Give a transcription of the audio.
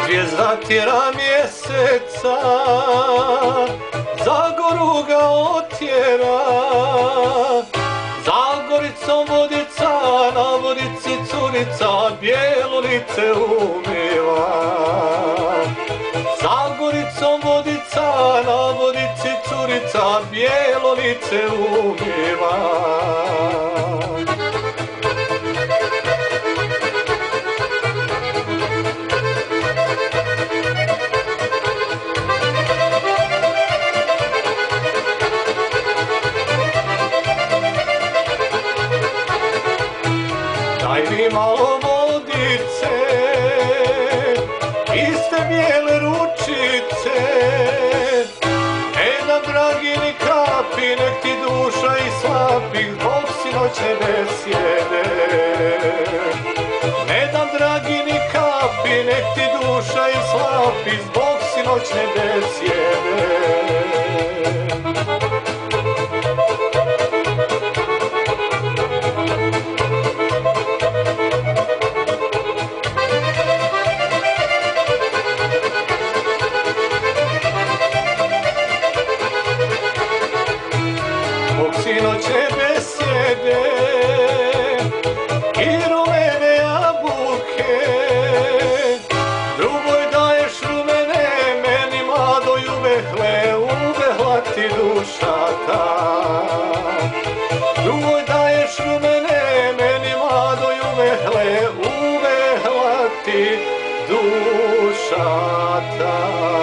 Zvijezda tjera mjeseca, Zagoru ga otjera. Zagoricom vodica, na vodici curica, bijelo lice umiva. Zagoricom vodica, na vodici curica, bijelo lice umiva. Daj mi malo vodice, iste bijele ručice, ne dam dragi ni kapi, nek ti duša i slapi, zbog sinoćne besjede. Ne dam dragi ni kapi, nek ti duša i slapi, zbog sinoćne besjede. Zbog sinoćne besjede i rumene jabuke, drugoj daješ rumene, meni mladoj uvehla ti duša ta. Drugoj daješ rumene, meni mladoj uvehla ti duša ta.